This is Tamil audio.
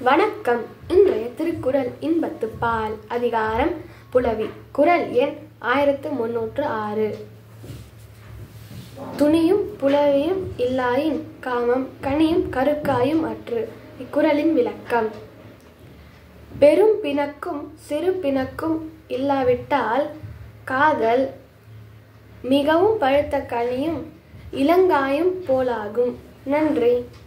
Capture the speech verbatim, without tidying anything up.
வணக்கம். இன்றைய திருக்குறள் இன்பத்து பால். அதிகாரம் புலவி. குறள் எண் ஆயிரத்து முன்னூற்று ஆறு. துணியும் புலவியும் இல்லாயின் காமம் கனியும் கருக்காயும் அற்று. இக்குறளின் விளக்கம். பெரும் பிணக்கும் சிறு பிணக்கும் இல்லாவிட்டால் காதல் மிகவும் பழுத்த கனியும் இளங்காயும் போலாகும். நன்றி.